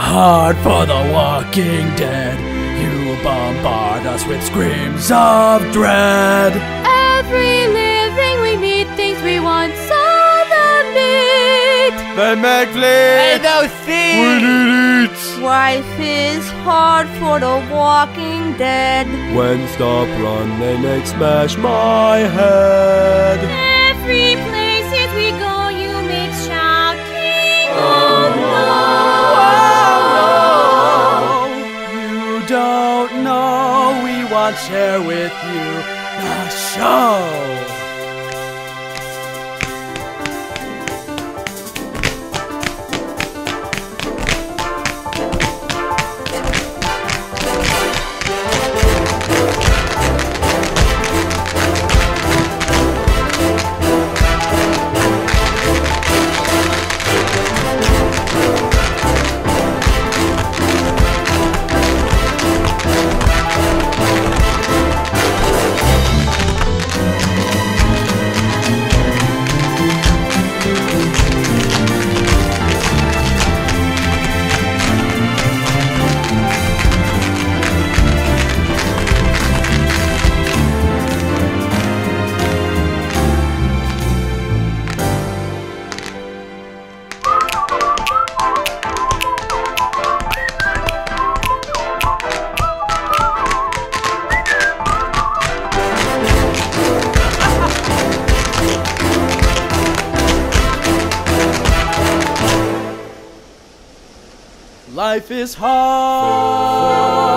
hard for the walking dead. You bombard us with screams of dread. Every living we meet thinks we want some of it. They make fleet. those things. We need it. Life is hard for the walking dead. When stop run, they make smash my head. Every places we go, you make shouting. Oh no! You don't know, we want to share with you the show. Life is hard